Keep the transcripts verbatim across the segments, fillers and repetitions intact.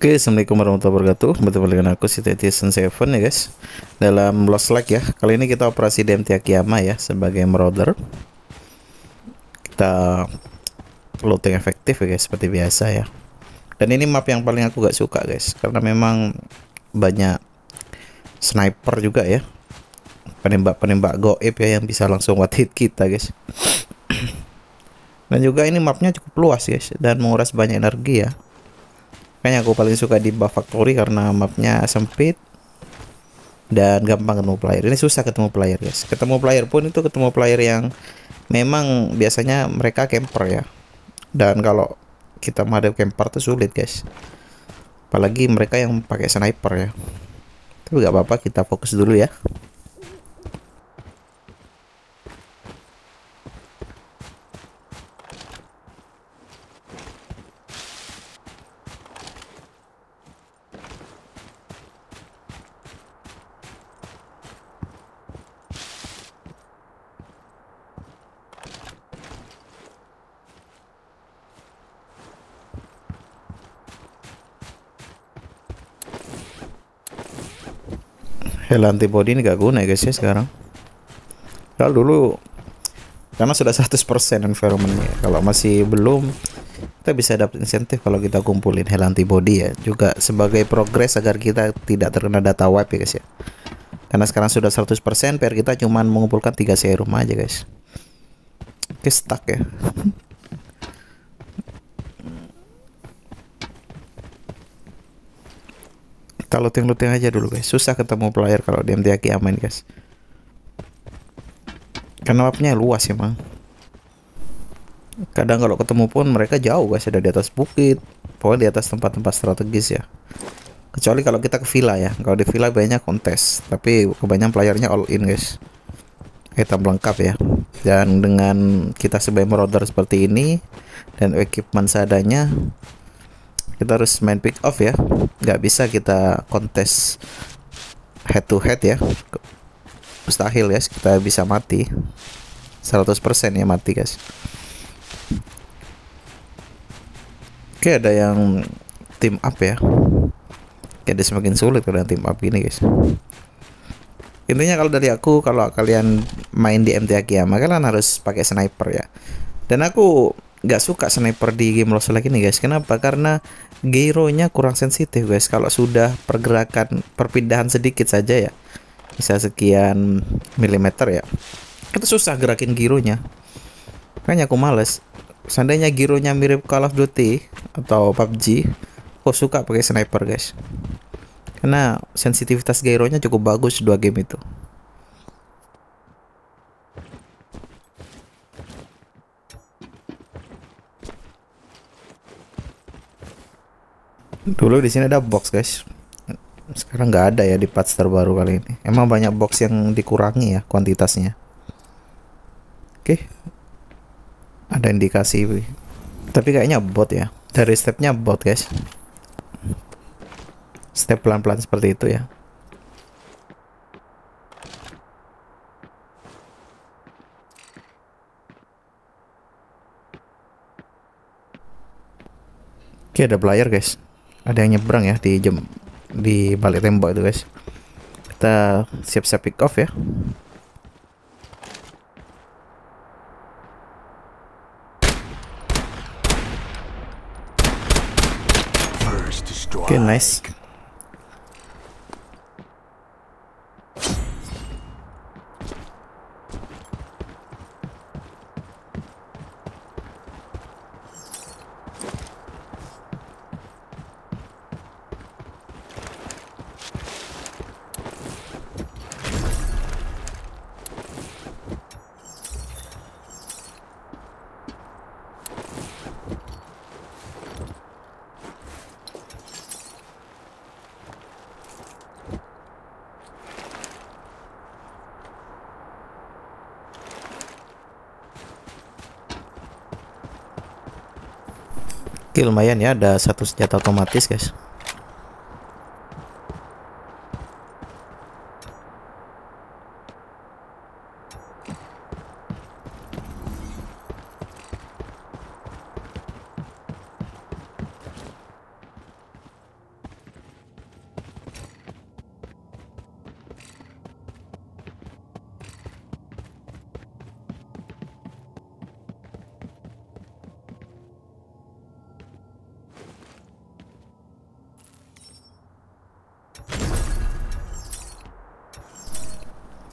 Oke, assalamualaikum warahmatullahi wabarakatuh. Bertemu dengan aku si Citizen Seven ya guys. Dalam Lost Lake ya. Kali ini kita operasi di M T Akiyama ya sebagai marauder. Kita looting efektif ya guys seperti biasa ya. Dan ini map yang paling aku gak suka guys, karena memang banyak sniper juga ya. Penembak-penembak goib ya yang bisa langsung one hit kita guys. Dan juga ini mapnya cukup luas guys dan menguras banyak energi ya. Kayaknya aku paling suka di Buff Factory karena mapnya sempit dan gampang ketemu player. Ini susah ketemu player guys. Ketemu player pun itu ketemu player yang memang biasanya mereka camper ya. Dan kalau kita menghadapi camper tuh sulit guys. Apalagi mereka yang pakai sniper ya. Tapi gak apa-apa, kita fokus dulu ya. Hell antibody ini gak guna ya guys ya sekarang. Kalau dulu karena sudah seratus persen environmentnya. Kalau masih belum, kita bisa dapat insentif kalau kita kumpulin hell antibody ya. Juga sebagai progres agar kita tidak terkena data wipe ya guys ya. Karena sekarang sudah seratus persen, P R kita cuman mengumpulkan tiga serum aja guys. Oke, stuck ya. Kita looting-looting aja dulu guys. Susah ketemu player kalau di M T Akiyama ini guys. Karena mapnya luas emang. Kadang kalau ketemu pun mereka jauh guys, ada di atas bukit, pokoknya di atas tempat-tempat strategis ya. Kecuali kalau kita ke villa ya. Kalau di villa banyak kontes, tapi kebanyakan playernya all in guys. Item lengkap ya. Dan dengan kita sebagai marauder seperti ini dan equipment seadanya, kita harus main pick off ya. Nggak bisa kita kontes head to head ya. Mustahil guys, kita bisa mati seratus persen ya mati guys. Oke, ada yang team up ya. Jadi semakin sulit kalau team up ini guys. Intinya kalau dari aku, kalau kalian main di M T Akiyama kalian harus pakai sniper ya. Dan aku nggak suka sniper di game Lost Lake ini guys. Kenapa? Karena gyronya kurang sensitif guys. Kalau sudah pergerakan perpindahan sedikit saja ya, bisa sekian milimeter ya, itu susah gerakin gyronya. Makanya aku males. Seandainya gyronya mirip Call of Duty atau P U B G, aku suka pakai sniper guys. Karena sensitivitas gyronya cukup bagus dua game itu. Dulu di sini ada box guys. Sekarang nggak ada ya di patch terbaru kali ini. Emang banyak box yang dikurangi ya kuantitasnya. Oke. Ada indikasi. Tapi kayaknya bot ya. Dari stepnya bot guys. Step pelan-pelan seperti itu ya. Oke, ada player guys. Ada yang nyebrang ya di jam di balik tembok itu guys. Kita siap-siap pick off ya. Oke, nice. Oke, lumayan ya, ada satu senjata otomatis guys.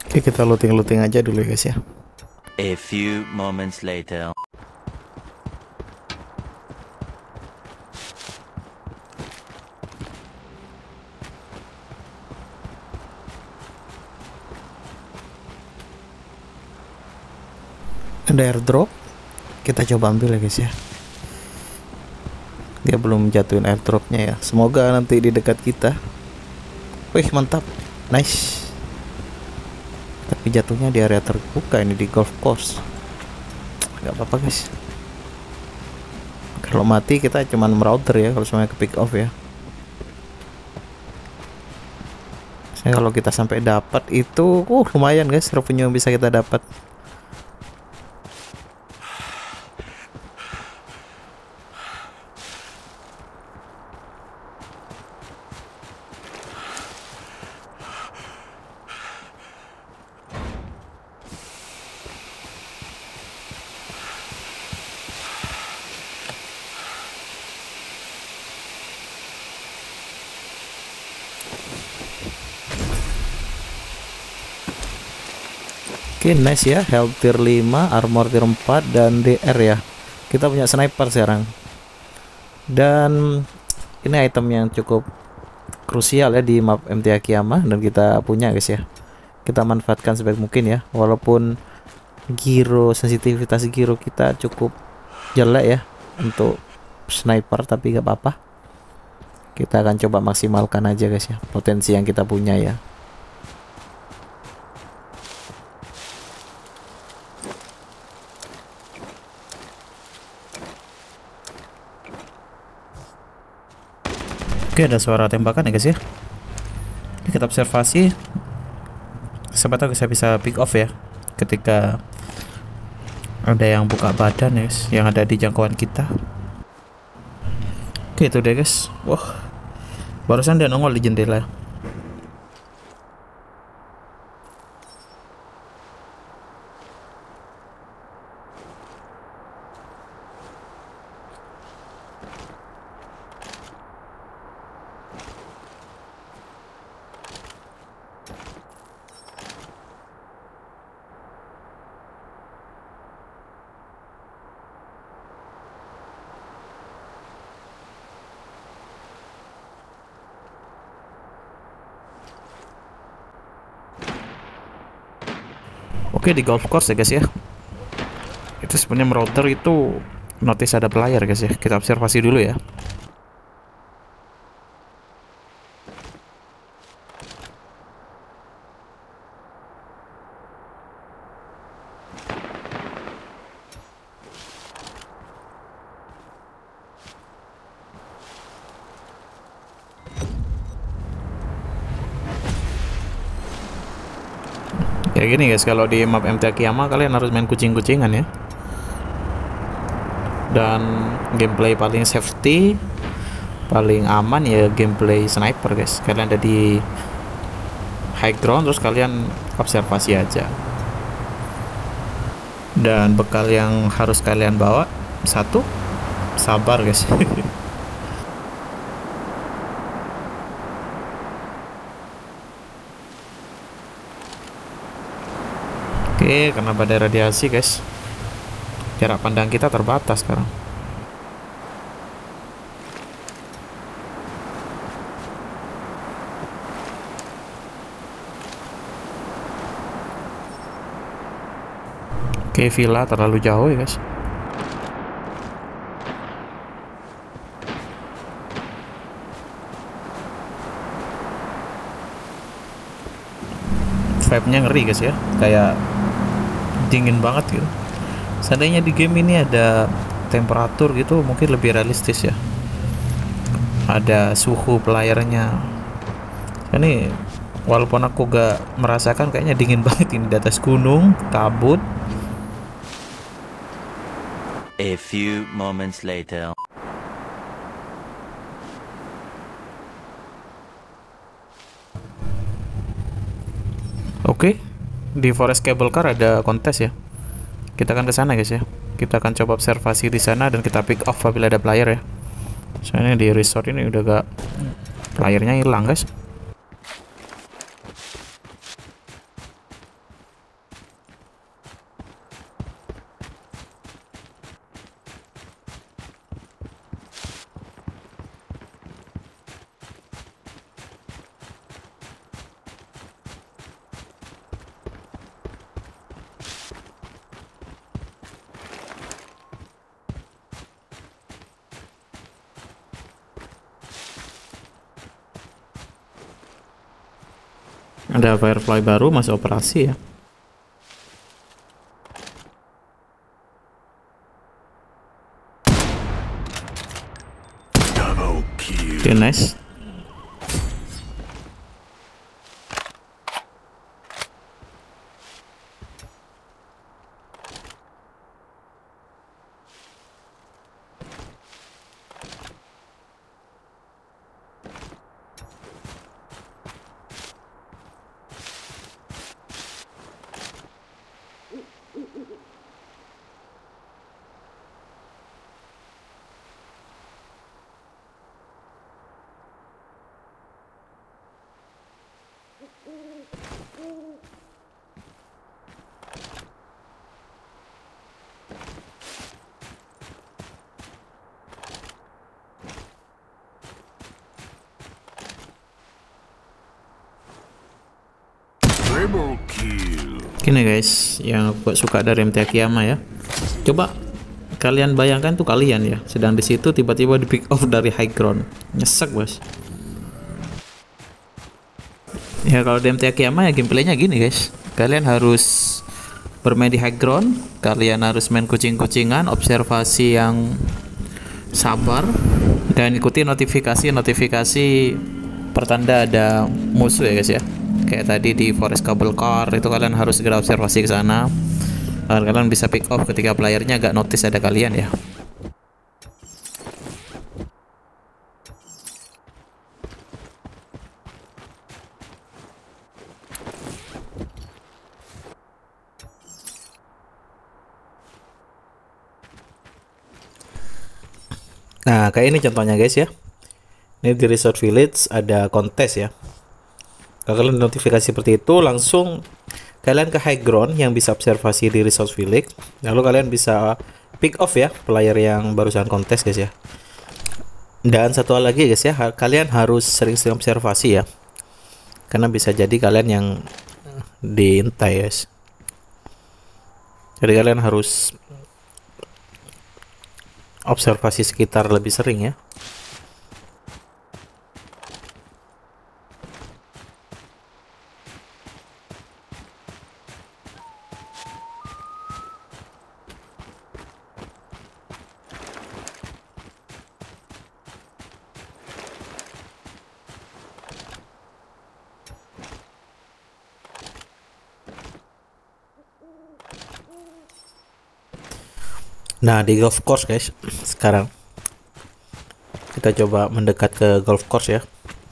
Oke, kita looting-looting aja dulu ya guys ya. A few moments later. Ada airdrop, kita coba ambil ya guys ya. Dia belum jatuhin airdropnya ya, semoga nanti di dekat kita. Wih mantap, nice. Tapi jatuhnya di area terbuka ini, di golf course. Gak apa-apa guys, kalau mati kita cuman merouter ya, kalau semuanya ke pick off ya. Saya kalau kita sampai dapat itu uh lumayan guys revenue yang bisa kita dapat. Oke, okay, nice ya, health tier lima, armor tier empat, dan D R ya. Kita punya sniper sekarang. Dan ini item yang cukup krusial ya di map M T Akiyama, dan kita punya guys ya. Kita manfaatkan sebaik mungkin ya, walaupun gyro, sensitivitas gyro kita cukup jelek ya untuk sniper, tapi gak apa-apa. Kita akan coba maksimalkan aja guys ya, potensi yang kita punya ya. Oke, ada suara tembakan ya guys ya. Kita observasi, siapa tahu saya bisa pick off ya ketika ada yang buka badan ya guys, yang ada di jangkauan kita. Oke, itu deh guys. Wah, barusan dia nongol di jendela. Oke, di golf course ya guys ya. Itu sebenarnya merouter itu notice ada player guys ya. Kita observasi dulu ya. Ya gini guys, kalau di map M T Akiyama kalian harus main kucing-kucingan ya. Dan gameplay paling safety, paling aman ya gameplay sniper guys. Kalian ada di high ground, terus kalian observasi aja. Dan bekal yang harus kalian bawa, satu, sabar guys. Oke, karena badai radiasi guys, jarak pandang kita terbatas sekarang. Oke, villa terlalu jauh ya guys. Vibe-nya ngeri guys ya, kayak dingin banget gitu. Seandainya di game ini ada temperatur gitu, mungkin lebih realistis ya. Ada suhu playernya. Ini walaupun aku gak merasakan, kayaknya dingin banget ini di atas gunung, kabut. A few moments later. Oke, di Forest Cable Car ada kontes ya. Kita akan ke sana guys ya. Kita akan coba observasi di sana dan kita pick off apabila ada player ya. Soalnya di resort ini udah gak, playernya hilang guys. Ada Firefly baru masuk operasi ya. Oke, nice. Gini guys, yang aku suka dari M T Akiyama ya. Coba kalian bayangkan tuh kalian ya, sedang di situ tiba-tiba di pick off dari high ground. Nyesek, Bos. Ya kalau di M T Akiyama ya gameplaynya gini guys. Kalian harus bermain di high ground, kalian harus main kucing-kucingan, observasi yang sabar dan ikuti notifikasi-notifikasi pertanda ada musuh ya guys ya. Kayak tadi di Forest Cable Car itu kalian harus segera observasi ke sana. Agar kalian bisa pick off ketika playernya gak notice ada kalian ya. Nah, kayak ini contohnya guys ya. Ini di Resort Village ada kontes ya. Kalau kalian notifikasi seperti itu, langsung kalian ke high ground yang bisa observasi di Resort Village. Lalu kalian bisa pick off ya player yang barusan kontes guys ya. Dan satu hal lagi guys ya, kalian harus sering-sering observasi ya. Karena bisa jadi kalian yang diintai guys. Jadi kalian harus observasi sekitar lebih sering ya. Nah, di golf course guys, sekarang kita coba mendekat ke golf course ya.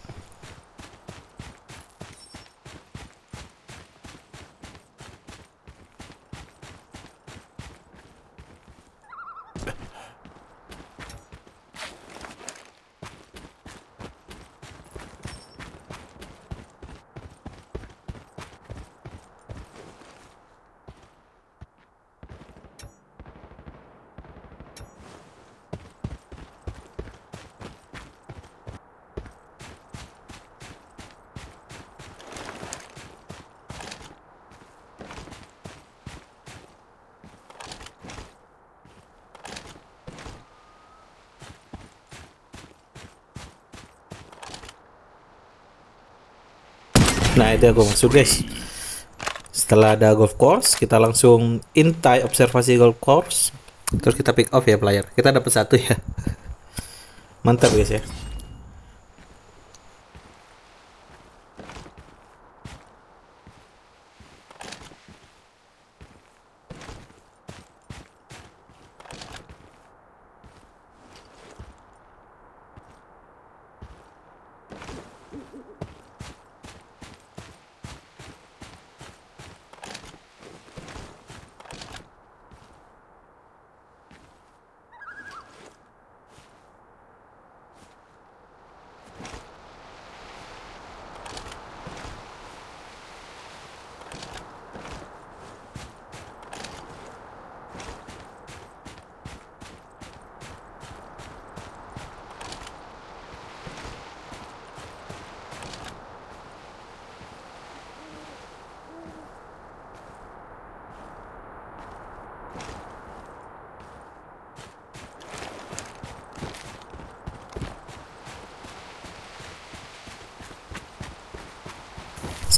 Nah, itu aku maksud guys. Setelah ada golf course, kita langsung intai observasi golf course. Terus kita pick off ya player. Kita dapat satu ya. Mantap guys ya.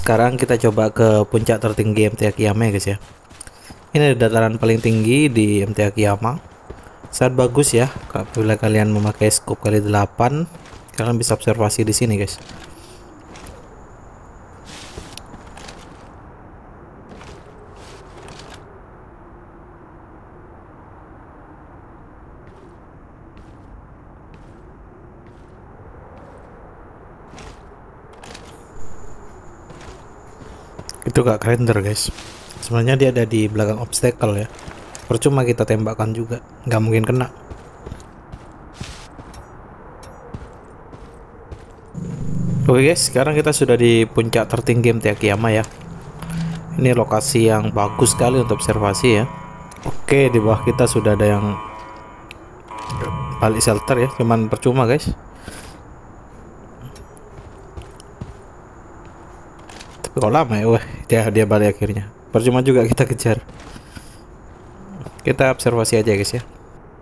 sekarang kita coba ke puncak tertinggi M T Akiyama ya guys ya. Ini dataran paling tinggi di M T Akiyama. Sangat bagus ya apabila kalian memakai scope kali delapan, kalian bisa observasi di sini guys. Itu gak render guys, sebenarnya dia ada di belakang obstacle ya, percuma kita tembakan juga, nggak mungkin kena. Oke guys, sekarang kita sudah di puncak tertinggi M T Akiyama ya. Ini lokasi yang bagus sekali untuk observasi ya. Oke, di bawah kita sudah ada yang balik shelter ya, cuman percuma guys. Kok lama ya? Wah, dia dia balik akhirnya. Percuma juga kita kejar. Kita observasi aja guys ya.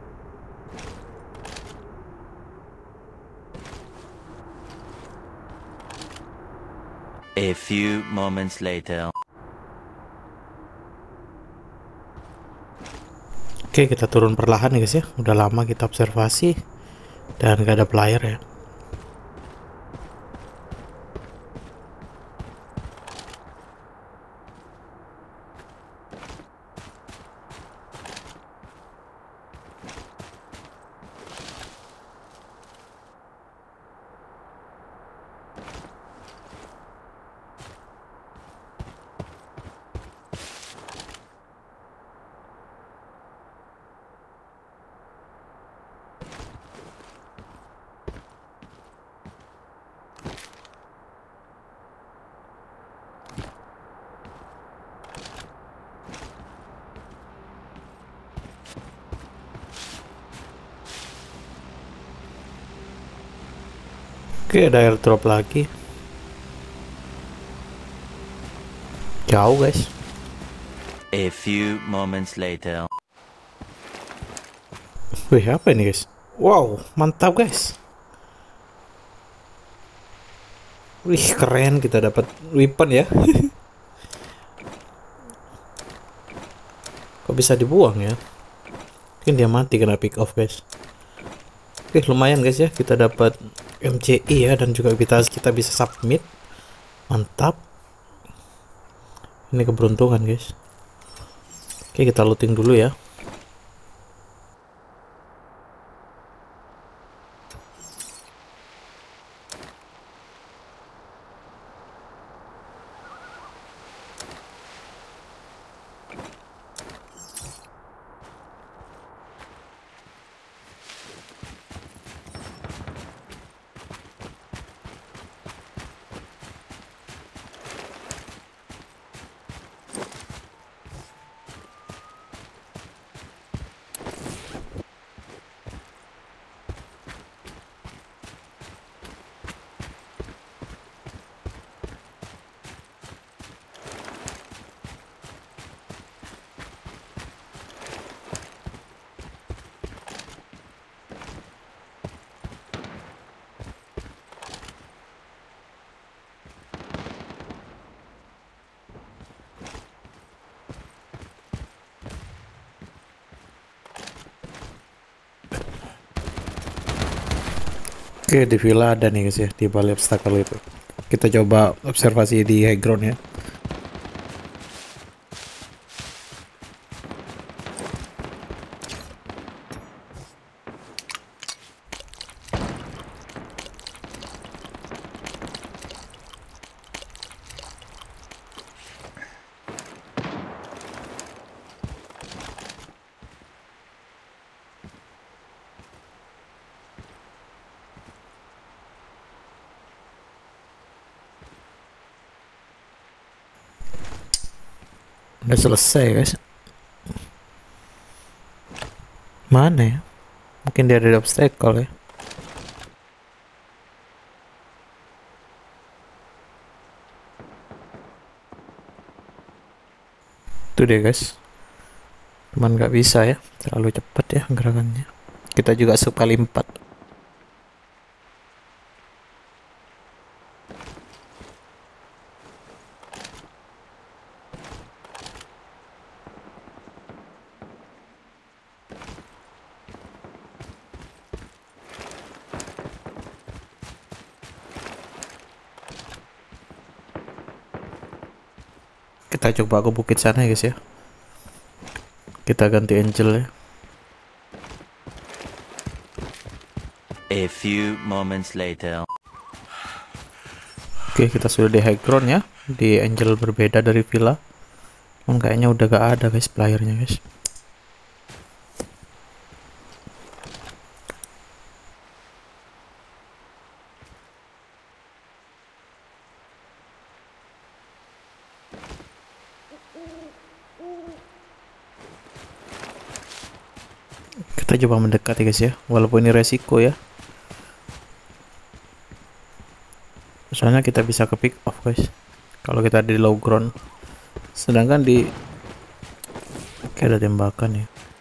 A few moments later. Oke, kita turun perlahan ya guys ya. Udah lama kita observasi dan gak ada player ya. Oke, ada airdrop lagi. Jauh guys. A few moments later. Wih, apa ini guys? Wow, mantap guys. Wih, keren, kita dapat weapon ya. Kok bisa dibuang ya? Mungkin dia mati kena pick off guys. Oke, lumayan guys ya, kita dapat M C I ya, dan juga kita kita bisa submit. Mantap. Ini keberuntungan guys. Oke, kita looting dulu ya. Oke, di villa ada nih guys ya, di balik obstacle itu. Kita coba observasi di high ground ya. Udah selesai guys. Mana ya? Mungkin dia ada obstacle ya. Itu deh guys. Cuman nggak bisa ya, terlalu cepat ya gerakannya. Kita juga sekali empat. Kita coba ke bukit sana ya guys ya. Kita ganti Angel ya. A few moments later. Oke, kita sudah di high ground ya. Di Angel berbeda dari Villa. Cuman kayaknya udah gak ada guys playernya guys. Kita coba mendekat ya guys ya, walaupun ini resiko ya. Soalnya kita bisa ke pick off guys kalau kita di low ground. Sedangkan di kayak ada tembakan ya.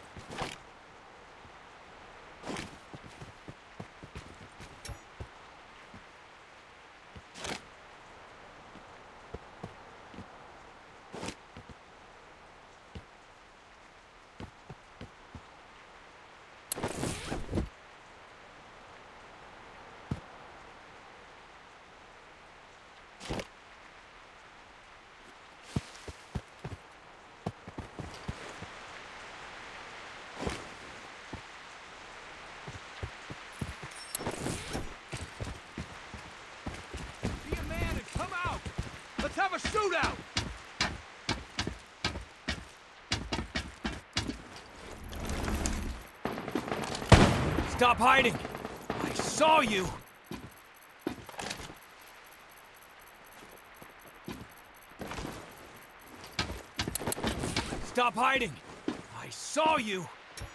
Have a shootout! Stop hiding! I saw you! Stop hiding! I saw you!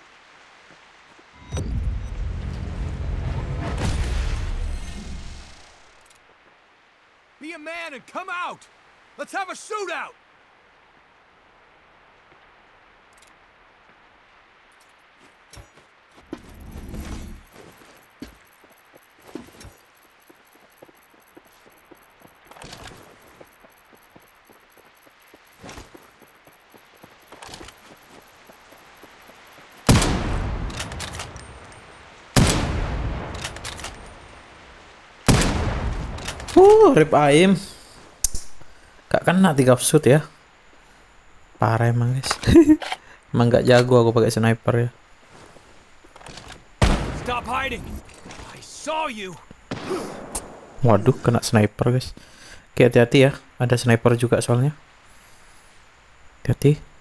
Be a man and come out! Let's have a shootout! Uh, rip aim. Gak kena tiga shoot ya. Parah emang guys. Emang gak jago aku pakai sniper ya. Stop hiding. I saw you. Waduh, kena sniper guys. Oke, hati-hati ya. Ada sniper juga soalnya. Hati-hati.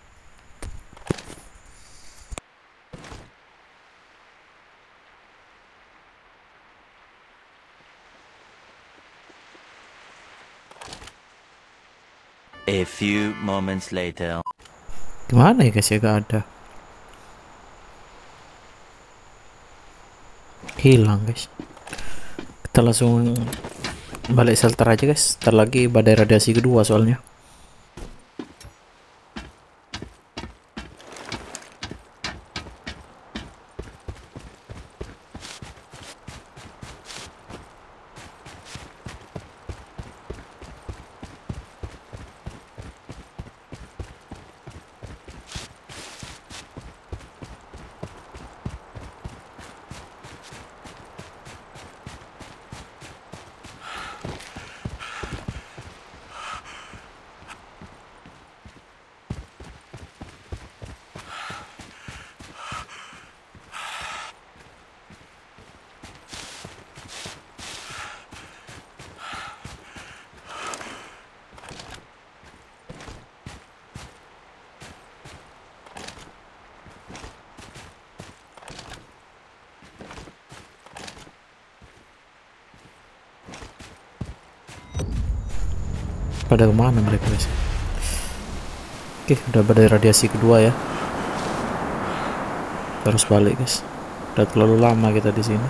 A few moments later. Gimana ya guys ya, gak ada. Hilang guys. Kita langsung balik shelter aja guys. Ntar lagi badai radiasi kedua soalnya. Pada kemana mereka guys? Oke, udah badai radiasi kedua ya. Terus balik guys. Udah terlalu lama kita di sini.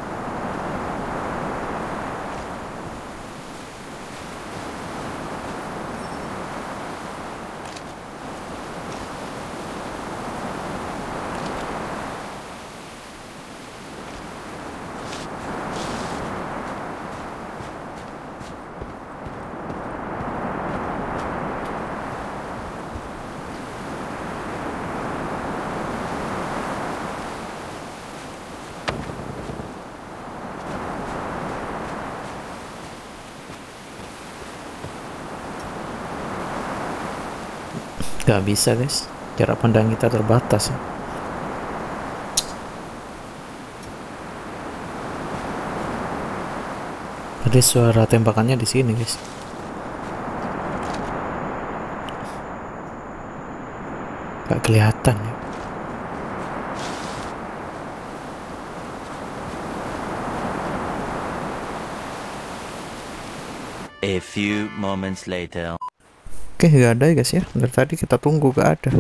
Gak bisa guys, jarak pandang kita terbatas ya. Tadi suara tembakannya di sini guys. Gak kelihatan ya. A few moments later. Oke, gak ada ya guys ya. Dari tadi kita tunggu gak ada.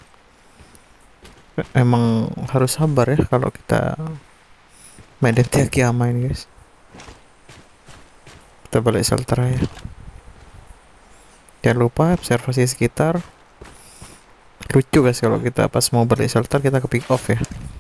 Emang harus sabar ya kalau kita main M T A Kiyama ini guys. Kita balik shelter ya. Jangan lupa observasi sekitar. Lucu guys kalau kita pas mau balik shelter kita ke pick off ya.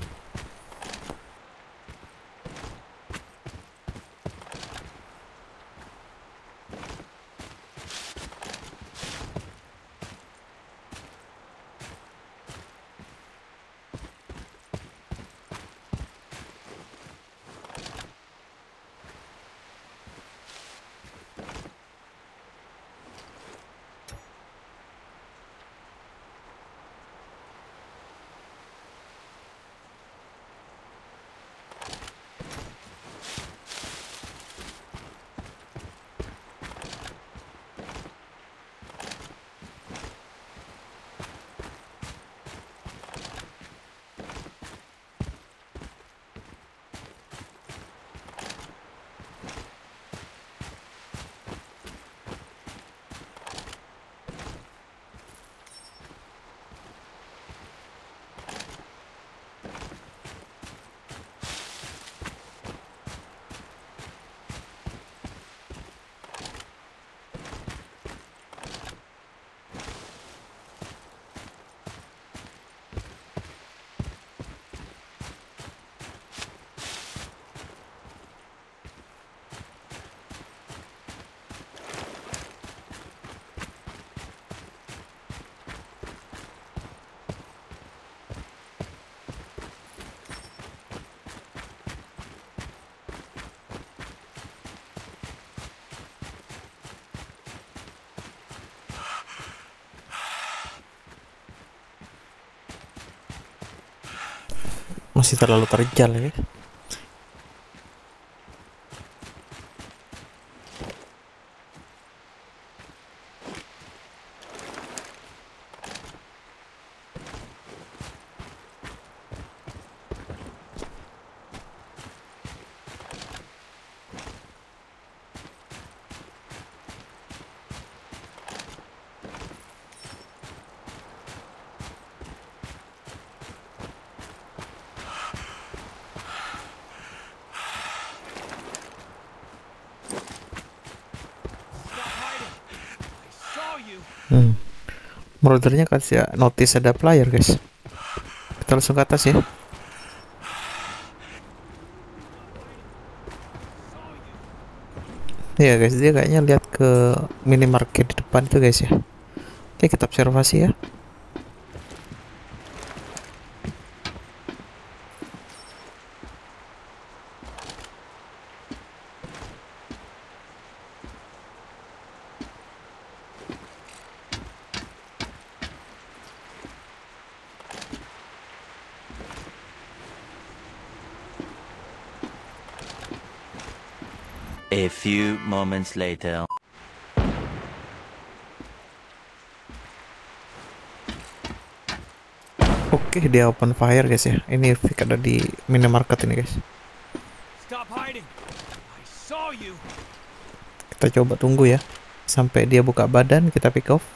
Masih terlalu terjal ya. Hmm. Murdernya kasih notice ada player guys. Kita langsung ke atas ya. Iya guys, dia kayaknya lihat ke minimarket di depan tuh guys ya. Oke, kita observasi ya. A few moments later. Oke, dia open fire guys ya. Ini Vic ada di minimarket ini guys. Stop hiding. I saw you. Kita coba tunggu ya sampai dia buka badan, kita pick off.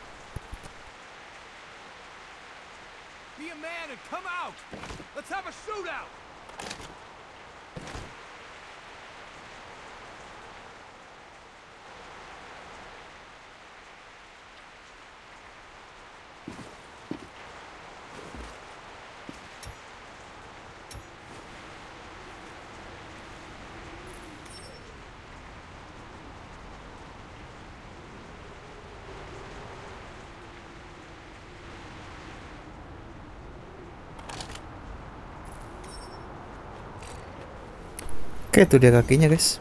Be a man and come out. Let's have a shootout. Oke, itu dia kakinya guys.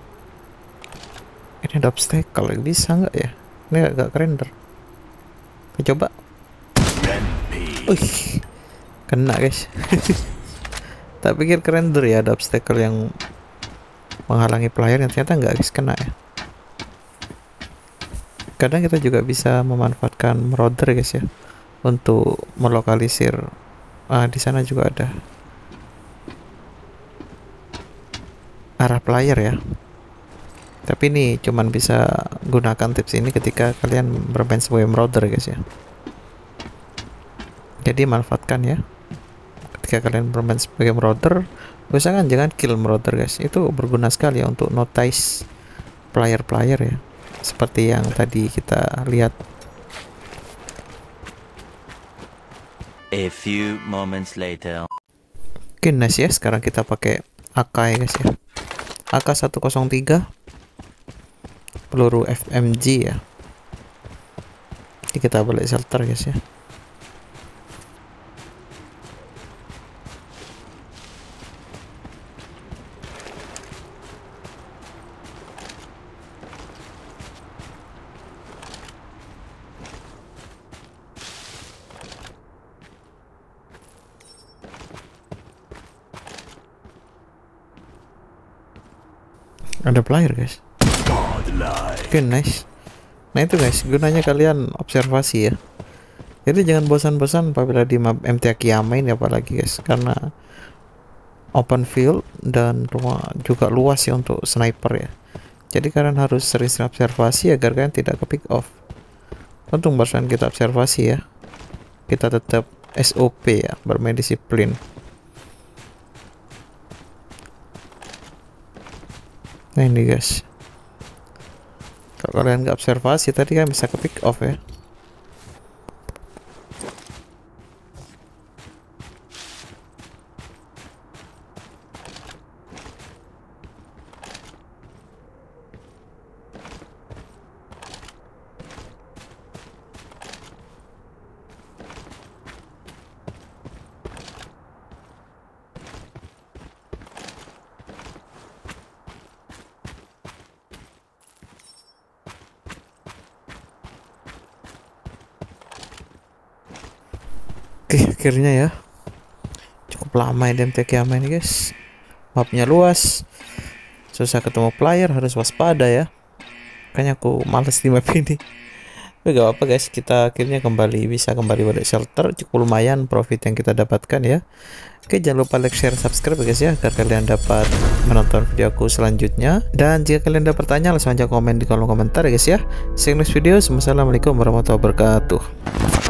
Ini ada obstacle, bisa nggak ya? Ini agak render. Kita coba. Wih, kena guys. Tak pikir keren tuh ya ada obstacle yang menghalangi player, yang ternyata nggak guys, kena ya. Kadang kita juga bisa memanfaatkan marauder guys ya untuk melokalisir. Ah, di sana juga ada arah player ya. Tapi ini cuman bisa gunakan tips ini ketika kalian bermain sebagai marauder guys ya. Jadi manfaatkan ya. Ketika kalian bermain sebagai marauder, usahakan jangan kill marauder guys. Itu berguna sekali ya untuk notice player-player ya. Seperti yang tadi kita lihat. A few moments later. Oke, nice ya. Sekarang kita pakai A K ya guys ya. A K seratus tiga. Peluru F M G ya. Ini kita balik shelter guys ya. Ada player guys. Oke, okay, nice. Nah itu guys, gunanya kalian observasi ya. Jadi jangan bosan-bosan apabila di map M T A Kiamat ini apalagi guys, karena open field dan juga luas ya untuk sniper ya. Jadi kalian harus sering-sering observasi agar kalian tidak ke pick off. Untung barusan kita observasi ya. Kita tetap S O P ya, bermain disiplin. Nah ini guys, kalau kalian nggak observasi tadi kan bisa ke pick off ya. Oke, akhirnya ya cukup lama ya M T A Kiamat ini guys. Mapnya luas, susah ketemu player, harus waspada ya. Makanya aku males di map ini. Tapi gak apa guys, kita akhirnya kembali bisa kembali balik shelter. Cukup lumayan profit yang kita dapatkan ya. Oke, jangan lupa like, share, subscribe guys ya, agar kalian dapat menonton videoku selanjutnya. Dan jika kalian ada pertanyaan, langsung aja komen di kolom komentar ya guys ya. See you next video. Wassalamualaikum warahmatullahi wabarakatuh.